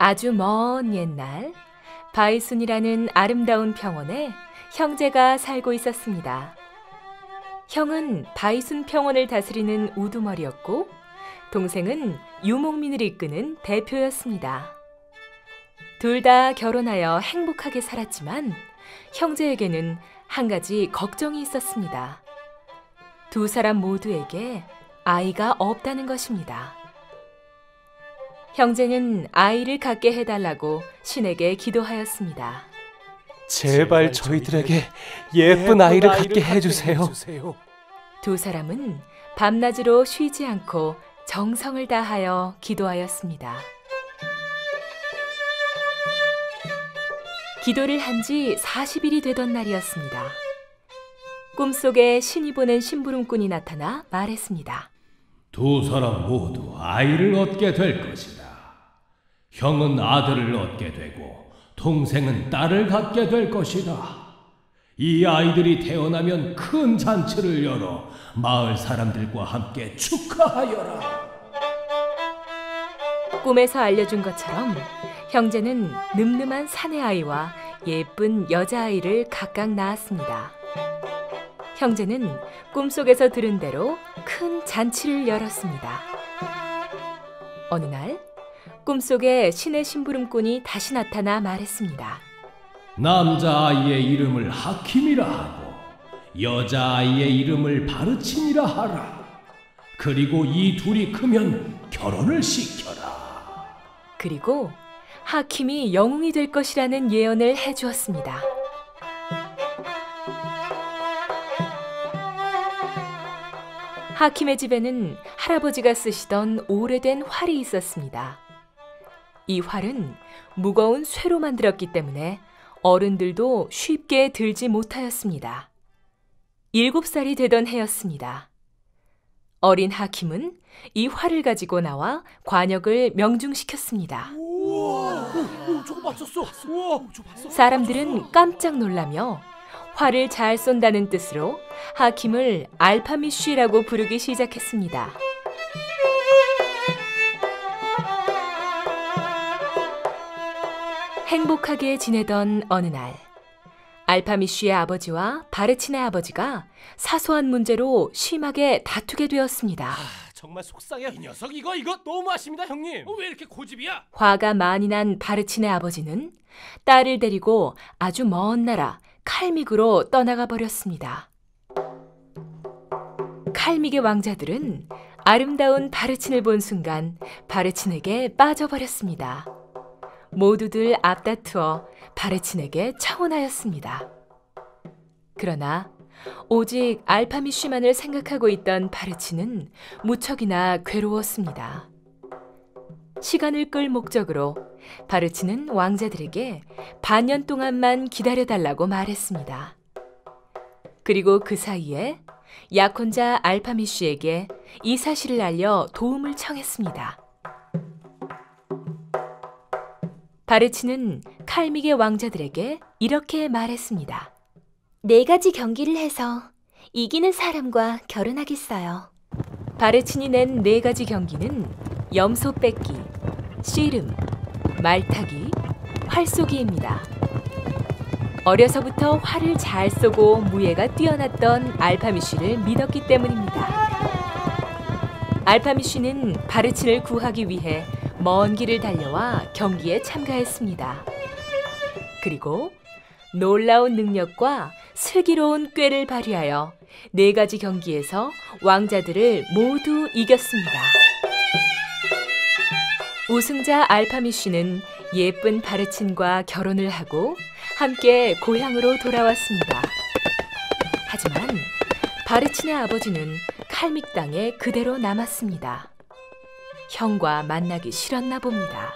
아주 먼 옛날 바이순이라는 아름다운 평원에 형제가 살고 있었습니다. 형은 바이순 평원을 다스리는 우두머리였고 동생은 유목민을 이끄는 대표였습니다. 둘 다 결혼하여 행복하게 살았지만 형제에게는 한 가지 걱정이 있었습니다. 두 사람 모두에게 아이가 없다는 것입니다. 형제는 아이를 갖게 해달라고 신에게 기도하였습니다. 제발 저희들에게 예쁜 아이를 갖게 해주세요. 두 사람은 밤낮으로 쉬지 않고 정성을 다하여 기도하였습니다. 기도를 한 지 40일이 되던 날이었습니다. 꿈속에 신이 보낸 심부름꾼이 나타나 말했습니다. 두 사람 모두 아이를 얻게 될 것이다. 형은 아들을 얻게 되고 동생은 딸을 갖게 될 것이다. 이 아이들이 태어나면 큰 잔치를 열어 마을 사람들과 함께 축하하여라. 꿈에서 알려준 것처럼 형제는 늠름한 사내 아이와 예쁜 여자아이를 각각 낳았습니다. 형제는 꿈속에서 들은 대로 큰 잔치를 열었습니다. 어느 날 꿈속에 신의 심부름꾼이 다시 나타나 말했습니다. 남자아이의 이름을 하킴이라 하고 여자아이의 이름을 바르친이라 하라. 그리고 이 둘이 크면 결혼을 시켜라. 그리고 하킴이 영웅이 될 것이라는 예언을 해주었습니다. 하킴의 집에는 할아버지가 쓰시던 오래된 활이 있었습니다. 이 활은 무거운 쇠로 만들었기 때문에 어른들도 쉽게 들지 못하였습니다. 7살이 되던 해였습니다. 어린 하킴은 이 활을 가지고 나와 관역을 명중시켰습니다. 사람들은 깜짝 놀라며 활을 잘 쏜다는 뜻으로 하킴을 알파미쉬라고 부르기 시작했습니다. 행복하게 지내던 어느 날, 알파미쉬의 아버지와 바르친의 아버지가 사소한 문제로 심하게 다투게 되었습니다. 정말 속상해. 이 녀석 이거 너무하십니다, 형님. 왜 이렇게 고집이야? 화가 많이 난 바르친의 아버지는 딸을 데리고 아주 먼 나라 칼믹으로 떠나가 버렸습니다. 칼믹의 왕자들은 아름다운 바르친을 본 순간 바르친에게 빠져버렸습니다. 모두들 앞다투어 바르친에게 청혼하였습니다. 그러나 오직 알파미쉬만을 생각하고 있던 바르친은 무척이나 괴로웠습니다. 시간을 끌 목적으로 바르친은 왕자들에게 반년 동안만 기다려달라고 말했습니다. 그리고 그 사이에 약혼자 알파미쉬에게 이 사실을 알려 도움을 청했습니다. 바르친은 칼믹의 왕자들에게 이렇게 말했습니다. 4가지 경기를 해서 이기는 사람과 결혼하겠어요. 바르친이 낸 4가지 경기는 염소 뺏기, 씨름, 말타기, 활쏘기입니다. 어려서부터 활을 잘 쏘고 무예가 뛰어났던 알파미쉬를 믿었기 때문입니다. 알파미쉬는 바르친을 구하기 위해 먼 길을 달려와 경기에 참가했습니다. 그리고 놀라운 능력과 슬기로운 꾀를 발휘하여 4가지 경기에서 왕자들을 모두 이겼습니다. 우승자 알파미쉬는 예쁜 바르친과 결혼을 하고 함께 고향으로 돌아왔습니다. 하지만 바르친의 아버지는 칼믹 땅에 그대로 남았습니다. 형과 만나기 싫었나 봅니다.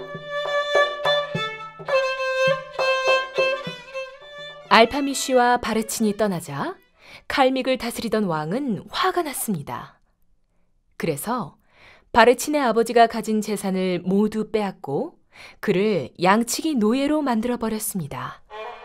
알파미쉬와 바르친이 떠나자 칼믹을 다스리던 왕은 화가 났습니다. 그래서 바르친의 아버지가 가진 재산을 모두 빼앗고 그를 양치기 노예로 만들어버렸습니다.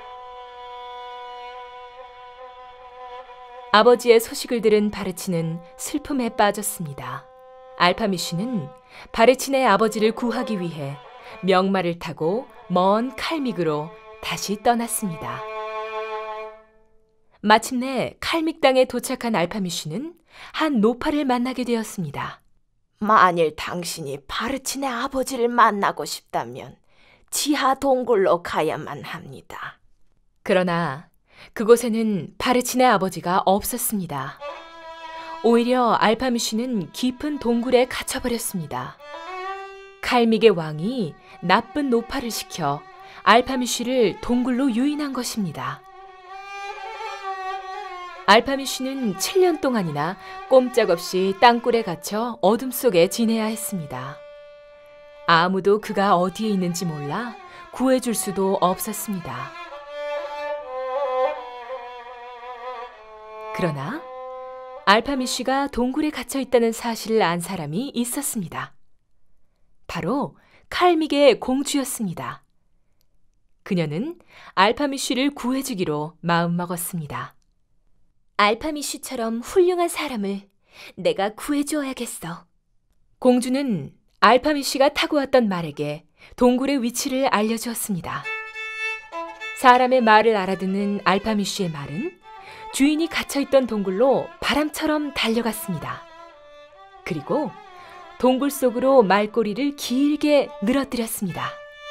아버지의 소식을 들은 바르친은 슬픔에 빠졌습니다. 알파미쉬는 바르친의 아버지를 구하기 위해 명마를 타고 먼 칼믹으로 다시 떠났습니다. 마침내 칼믹 땅에 도착한 알파미쉬는 한 노파를 만나게 되었습니다. 만일 당신이 바르친의 아버지를 만나고 싶다면 지하 동굴로 가야만 합니다. 그러나 그곳에는 바르친의 아버지가 없었습니다. 오히려 알파미쉬는 깊은 동굴에 갇혀버렸습니다. 칼믹의 왕이 나쁜 노파를 시켜 알파미쉬를 동굴로 유인한 것입니다. 알파미쉬는 7년 동안이나 꼼짝없이 땅굴에 갇혀 어둠 속에 지내야 했습니다. 아무도 그가 어디에 있는지 몰라 구해줄 수도 없었습니다. 그러나 알파미쉬가 동굴에 갇혀 있다는 사실을 안 사람이 있었습니다. 바로 칼믹의 공주였습니다. 그녀는 알파미쉬를 구해주기로 마음먹었습니다. 알파미쉬처럼 훌륭한 사람을 내가 구해주어야겠어. 공주는 알파미쉬가 타고 왔던 말에게 동굴의 위치를 알려주었습니다. 사람의 말을 알아듣는 알파미쉬의 말은 주인이 갇혀있던 동굴로 바람처럼 달려갔습니다. 그리고 동굴 속으로 말꼬리를 길게 늘어뜨렸습니다.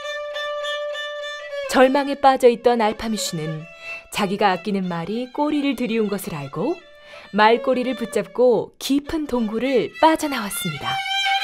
절망에 빠져있던 알파미쉬는 자기가 아끼는 말이 꼬리를 들이운 것을 알고 말꼬리를 붙잡고 깊은 동굴을 빠져나왔습니다.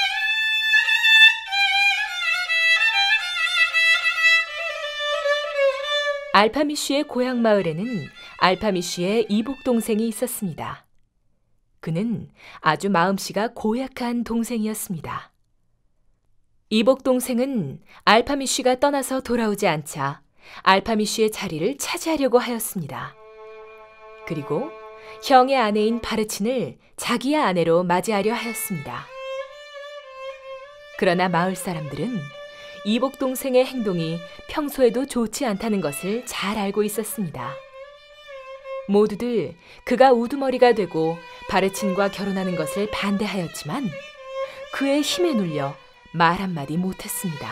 알파미쉬의 고향 마을에는 알파미쉬의 이복 동생이 있었습니다. 그는 아주 마음씨가 고약한 동생이었습니다. 이복 동생은 알파미쉬가 떠나서 돌아오지 않자 알파미쉬의 자리를 차지하려고 하였습니다. 그리고 형의 아내인 바르친을 자기의 아내로 맞이하려 하였습니다. 그러나 마을 사람들은 이복 동생의 행동이 평소에도 좋지 않다는 것을 잘 알고 있었습니다. 모두들 그가 우두머리가 되고 바르친과 결혼하는 것을 반대하였지만 그의 힘에 눌려 말 한마디 못했습니다.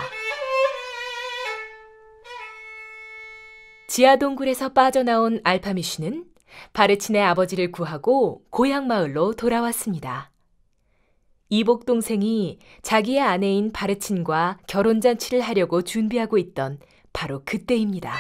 지하 동굴에서 빠져나온 알파미쉬는 바르친의 아버지를 구하고 고향 마을로 돌아왔습니다. 이복 동생이 자기의 아내인 바르친과 결혼잔치를 하려고 준비하고 있던 바로 그때입니다.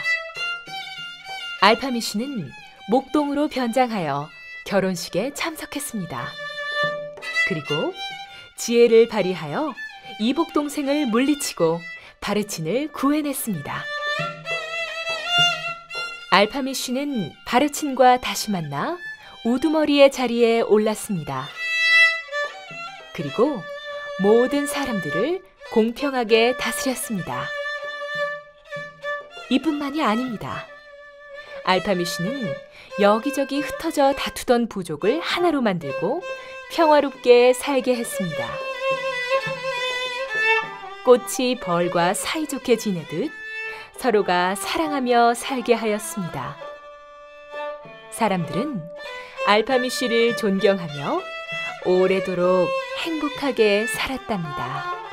알파미쉬는 목동으로 변장하여 결혼식에 참석했습니다. 그리고 지혜를 발휘하여 이복 동생을 물리치고 바르친을 구해냈습니다. 알파미쉬는 바르친과 다시 만나 우두머리의 자리에 올랐습니다. 그리고 모든 사람들을 공평하게 다스렸습니다. 이뿐만이 아닙니다. 알파미쉬는 여기저기 흩어져 다투던 부족을 하나로 만들고 평화롭게 살게 했습니다. 꽃이 벌과 사이좋게 지내듯 서로가 사랑하며 살게 하였습니다. 사람들은 알파미쉬를 존경하며 오래도록 행복하게 살았답니다.